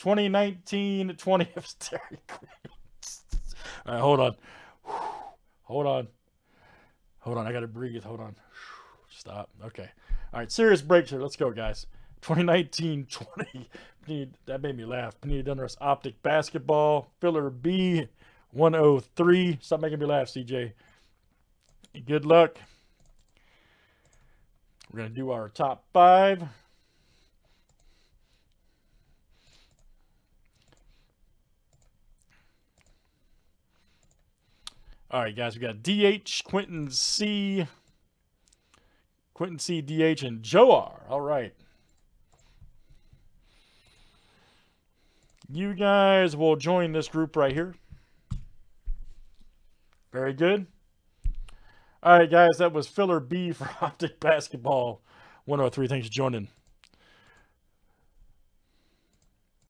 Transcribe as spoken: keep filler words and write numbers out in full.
twenty nineteen twenty of Dairy Queen. All right, hold on. Hold on. Hold on. I got to breathe. Hold on. Stop. Okay. All right. Serious breaks here. Let's go, guys. twenty nineteen twenty. That made me laugh. Panini Donruss Optic Basketball. Filler B one oh three. Stop making me laugh, C J. Good luck. We're going to do our top five. All right, guys, we got D H, Quentin C, Quentin C, D H, and Joe R. All right. You guys will join this group right here. Very good. All right, guys, that was Filler B for Optic Basketball one oh three. Thanks for joining.